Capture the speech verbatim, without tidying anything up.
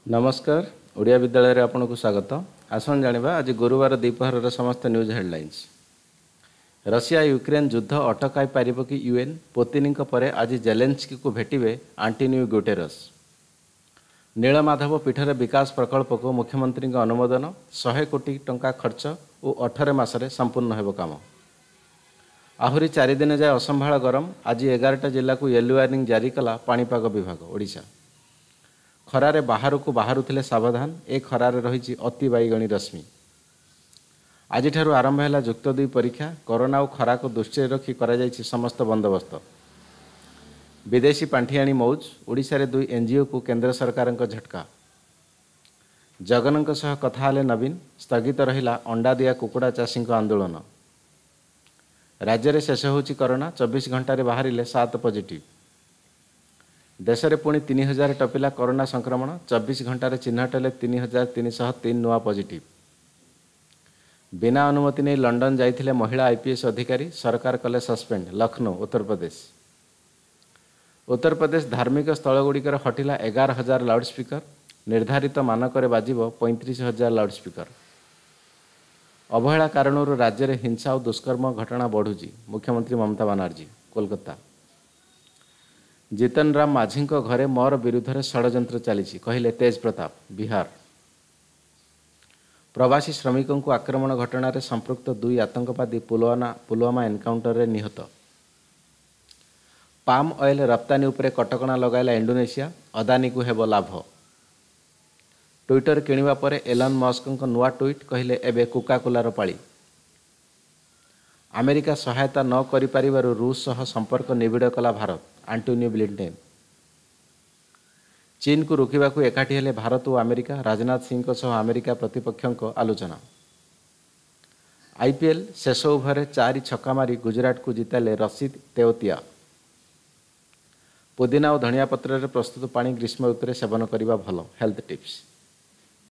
नमस्कार ओडिया विद्यालय रे आपन को स्वागत। आसन जानिबा आज गुरुवार द्विपहर समस्त न्यूज हेडलाइंस। रशिया यूक्रेन युद्ध अटकाई पारिबो कि यूएन पुतिन परे आज जेलेंस्की को भेटिबे आंटोनियो गुटेरस। नीलमाधव पीठर विकास प्रकल्प को मुख्यमंत्री अनुमोदन सौ कोटी टंका खर्च और अठारह मासरे संपूर्ण हेबो काम। आहुरी चार दिन जाए असंभाळ गरम। आज एगारटा जिला को येलो वार्निंग जारी कला पाणीपाग विभाग ओडिशा। खरारे बाहर को बाहरुथिले सावधान। ए खरारे रही अति बैगणी रश्मि। आज आरंभ है जुक्त दुई परीक्षा। कोरोना और खरा को दृष्टि रखी करा जायछि समस्त बंदोबस्त। विदेशी पांठियाणी मौज। ओडिशा रे दुई एनजीओ को केंद्र सरकार झटका। जगनक सह कथा हेले नवीन। स्थगित रहिला अंडा दिया कुकुड़ा चाषी आंदोलन। राज्य में शेष होछि कोरोना। चौबीस घंटे बाहर सात पॉजिटिव। देश में पुणी तीन हजार टपिला कोरोना संक्रमण। चौबीस घंटे चिन्हट हेले तीन हजार तीन शह तीन नुआ पॉजिटिव। बिना अनुमति नहीं लंडन जाइथिले महिला आईपीएस अधिकारी। सरकार कले सस्पेंड। लखनऊ उत्तर प्रदेश। उत्तर प्रदेश धार्मिक स्थलगुड़िकर हटिला एगार हजार लाउडस्पीकर। निर्धारित मानक बाजिब पैंतीस हजार लाउडस्पीकर। अवहेला कारण राज्य में हिंसा और दुष्कर्म घटना बढ़ुची। मुख्यमंत्री ममता बनर्जी कोलकाता। जीतन राम माझी घरे मोर विरुद्ध में षड्यंत्र चली कहले तेज प्रताप बिहार। प्रवासी श्रमिकों को आक्रमण घटना रे संपृक्त दुई आतंकवादी पुलवामा पुलवामा एनकाउंटर रे निहत। पाम ऑयल रप्तानी उपरे कटकणा लगाइला इंडोनेशिया। अदानी को हेबो लाभ। ट्विटर किणवा परे एलन मस्क नुआ ट्वीट कहले एबे कोका कोलार पाली। अमेरिका सहायता न करि परिबारु रूस सह संपर्क निबिड़ कला भारत। Antonio Blinken. चीन को रोकवा को एकाठी हेले भारत और अमेरिका। राजनाथ सिंह सह अमेरिका प्रतिपक्षों आलोचना। आईपीएल शेष ओभर चारि छक्का मारी गुजरात को जिताले रशीद तेवतिया। पुदीना और धनिया पत्र प्रस्तुत पानी ग्रीष्म ऋतु सेवन करने भल। Health tips.